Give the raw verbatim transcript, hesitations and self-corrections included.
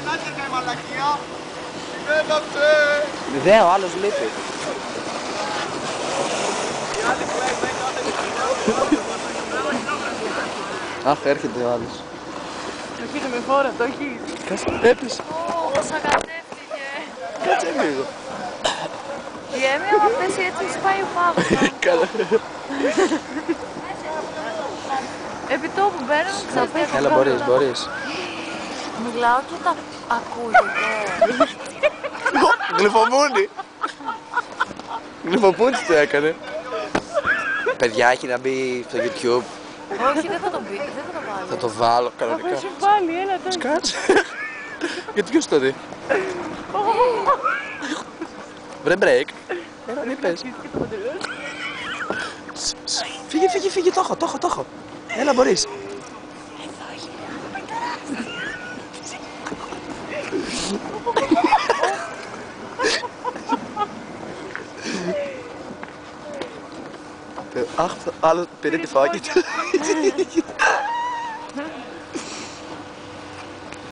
Δε, ο άλλος λείπει. Αχ, έρχεται ο άλλος. Έρχεται με φόρα, το έχεις. Κάτσε, έπεσε. Πώς αγατεύτηκε. Κάτσε λίγο. Η Έμι από αυτές έτσι σπάει ο πάγος. Καλά. Επί τόπου μπαίνουν, ξαφνικά. Έλα, μπορείς, μπορείς. Μιλάω και τα ακούγεται. Γλυφομούνι. Γλυφοπούτσι το έκανε. Παιδιά, έχει να μπει στο YouTube. Όχι, δεν θα το μπει, δεν θα το βάλω. Θα το βάλω κανονικά. Θα σου βάλει, έλα τώρα. Σκάτσε. Γιατί ποιος το δει. Βρε break. Έλα, μη πες. Φύγε, φύγε, φύγε, το έχω, το έχω, το έχω. Έλα, μπορείς. Ach, alles bitte die Frage.